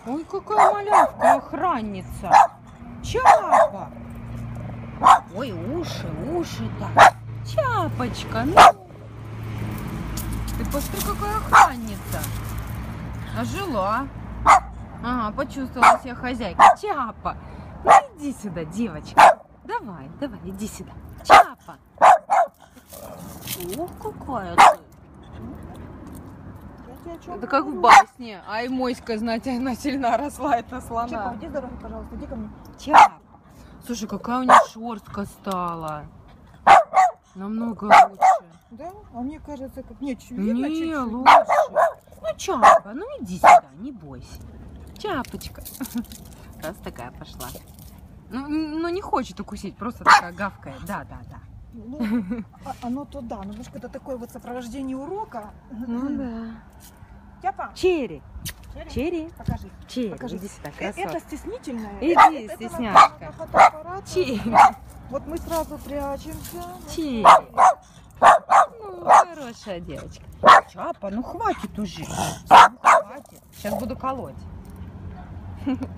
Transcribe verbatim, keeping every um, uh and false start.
Ой, какая малявка, охранница. Чапа. Ой, уши, уши-то. Чапочка, ну. Ты посмотри, какая охранница. Ожила. Ага, почувствовала себя хозяйка. Чапа. Ну иди сюда, девочка. Давай, давай, иди сюда. Чапа. Ох, какая ты. Это как в басне. Ай, моська, знаете, она сильно росла, это слона. Чапа, иди с дороги, пожалуйста, иди ко мне. Чапа. Слушай, какая у нее шерстка стала. Намного лучше. Да? А мне кажется, как... Нет, чуть Не, чуть-чуть. лучше. Ну, Чапа, ну иди сюда, не бойся. Чапочка. Раз такая пошла. Ну, ну, не хочет укусить, просто такая гавкает. Да, да, да. Ну, а, оно то да, но потому что это такое вот сопровождение урока. Ну да. Чапа, Черри. Черри, Черри. покажи. Черри, Покажи. иди сюда, Э, красотка. Это стеснительное. Иди, Это- это на- стесняшка. на фотоаппарат. Черри. Вот мы сразу прячемся. Черри. Ну, хорошая девочка. Чапа, ну хватит уже. Ну, хватит. Сейчас буду колоть.